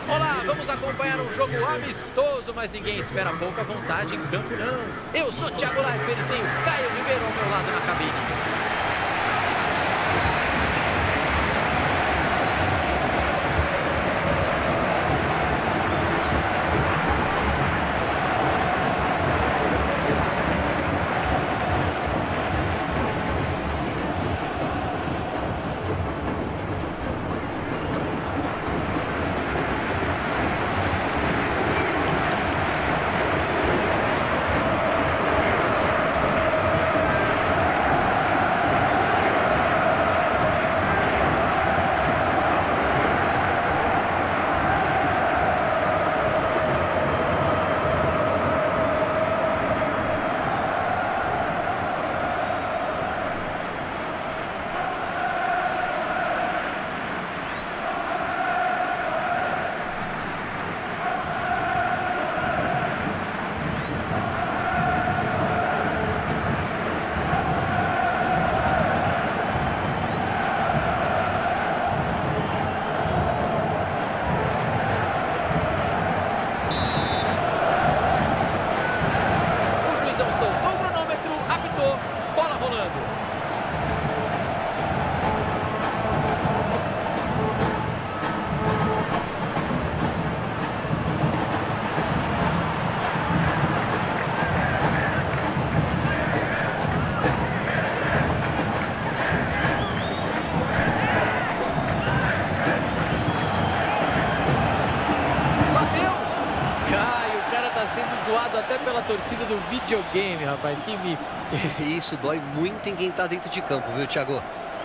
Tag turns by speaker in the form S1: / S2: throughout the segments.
S1: Olá, vamos acompanhar um jogo amistoso, mas ninguém espera pouca vontade em campo, não. Eu sou Thiago Leifert e tenho Caio Ribeiro ao meu lado na cabine. Zoado até pela torcida do videogame, rapaz, que mico.
S2: Isso dói muito em quem tá dentro de campo, viu, Thiago?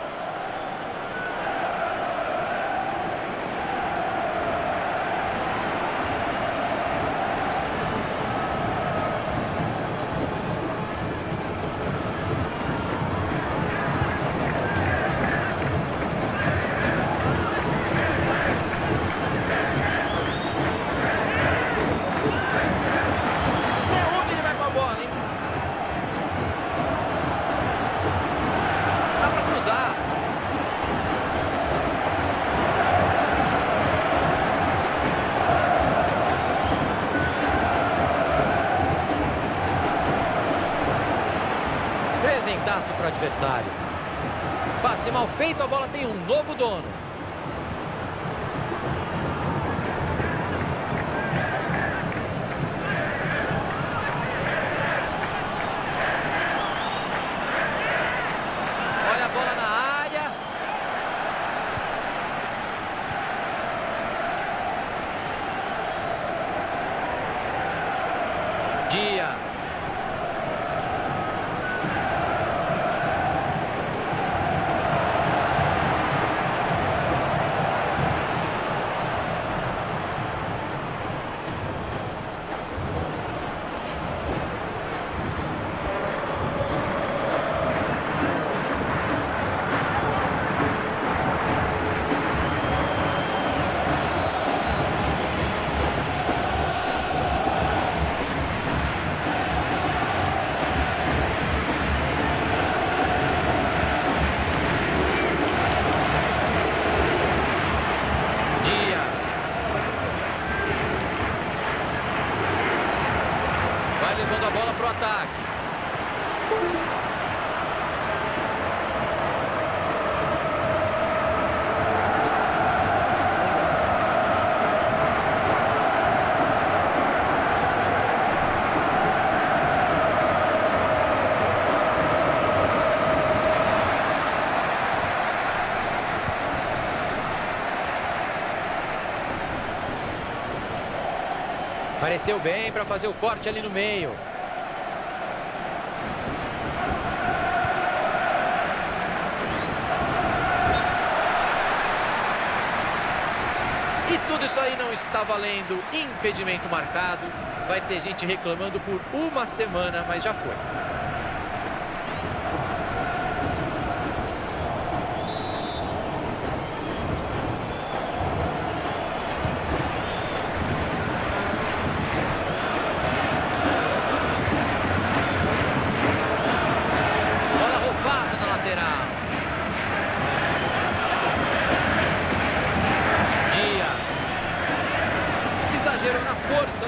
S1: Presentaço para o adversário. Passe mal feito, a bola tem um novo dono. Olha a bola na área. Dias. Levando a bola para o ataque. Pareceu bem para fazer o corte ali no meio. E tudo isso aí não está valendo. Impedimento marcado. Vai ter gente reclamando por uma semana, mas já foi.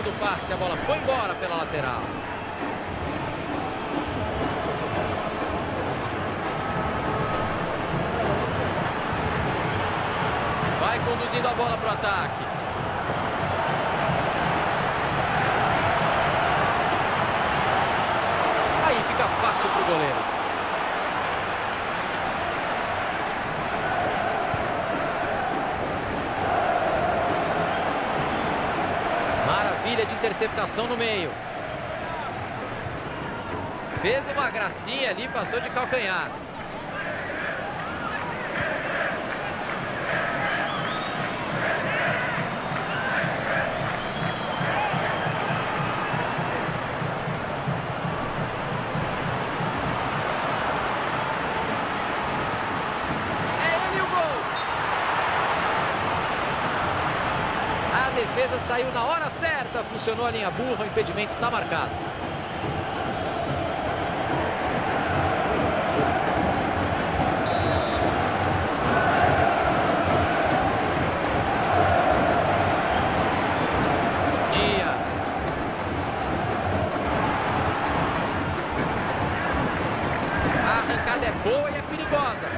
S1: hora do passe, a bola foi embora pela lateral. Vai conduzindo a bola para o ataque. Aí fica fácil para o goleiro. Maravilha de interceptação no meio. Fez uma gracinha ali, passou de calcanhar. A defesa saiu na hora certa, funcionou a linha burra, o impedimento está marcado. Dias. A arrancada é boa e é perigosa.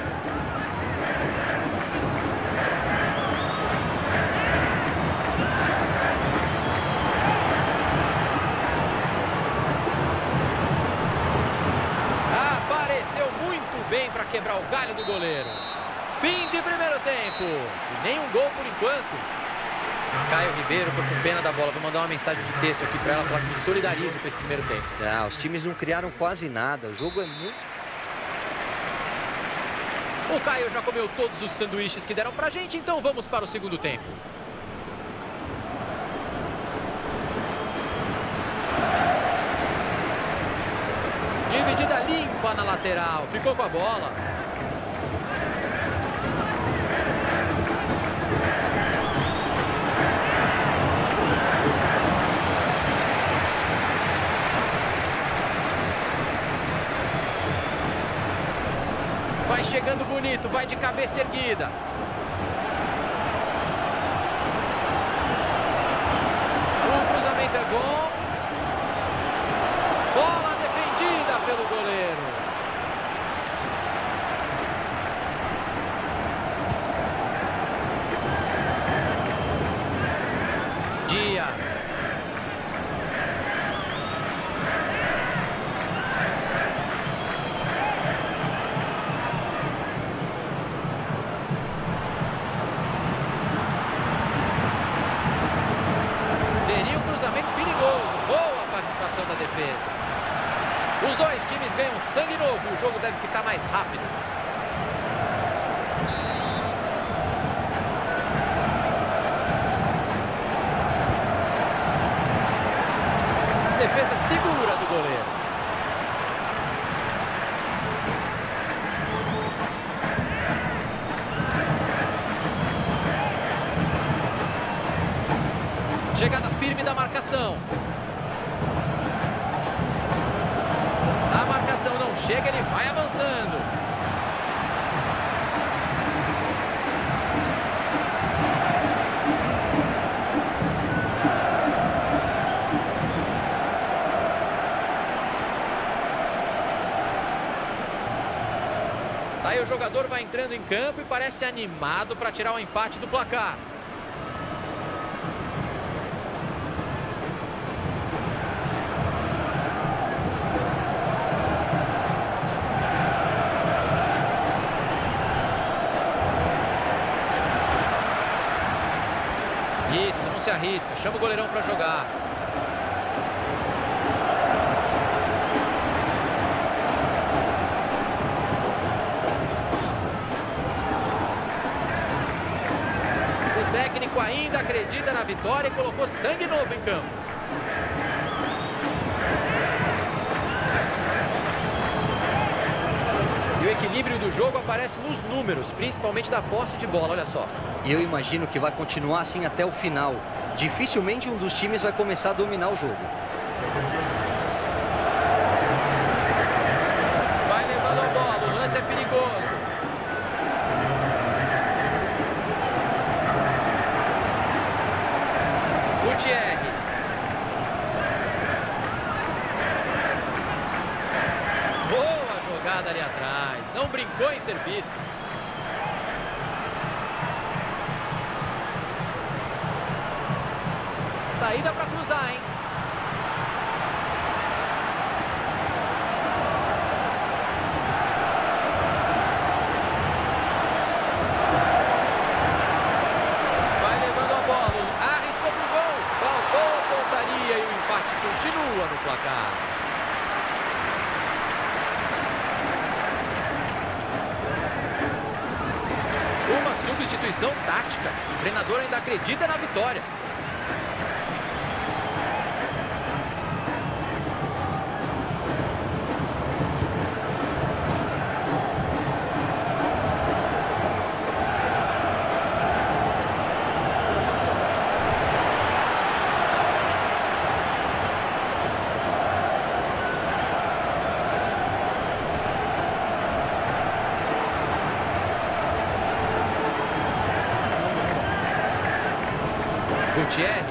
S1: Bem para quebrar o galho do goleiro. Fim de primeiro tempo. E nem um gol por enquanto. Caio Ribeiro, tô com pena da bola. Vou mandar uma mensagem de texto aqui para ela falar que me solidarizo com esse primeiro tempo.
S2: Os times não criaram quase nada. O jogo é muito...
S1: O Caio já comeu todos os sanduíches que deram pra gente, então vamos para o segundo tempo. Dividida limpa na lateral, ficou com a bola. Vai chegando bonito, vai de cabeça erguida. O cruzamento é bom. Bola defendida pelo goleiro. Dias. Seria um cruzamento perigoso. Boa participação da defesa. Os dois times ganham sangue novo. O jogo deve ficar mais rápido. Defesa segura do goleiro. Chegada firme da marcação. A marcação não chega, ele vai avançando. Aí o jogador vai entrando em campo e parece animado para tirar o empate do placar. Isso, não se arrisca. Chama o goleirão para jogar. O técnico ainda acredita na vitória e colocou sangue novo em campo. E o equilíbrio do jogo aparece nos números, principalmente da posse de bola, olha só.
S2: E eu imagino que vai continuar assim até o final. Dificilmente um dos times vai começar a dominar o jogo.
S1: Vai levando a bola, o lance é perigoso. Gutierrez. Não brincou em serviço. Saída para cruzar, hein? Vai levando a bola. Arriscou pro gol. Faltou pontaria e o empate continua no placar. Uma substituição tática. O treinador ainda acredita na vitória. Gutierrez.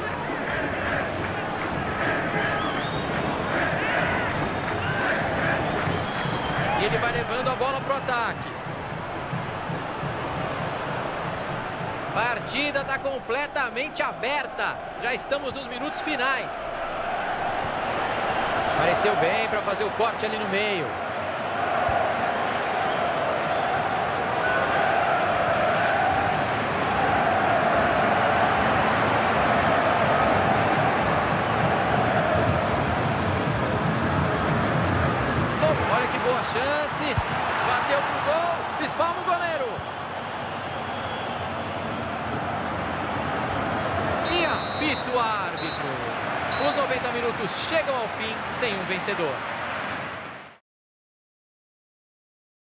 S1: E ele vai levando a bola para o ataque. Partida está completamente aberta. Já estamos nos minutos finais. Apareceu bem para fazer o corte ali no meio. Chance, bateu pro gol, espalma o goleiro. E apita o árbitro. Os 90 minutos chegam ao fim sem um vencedor.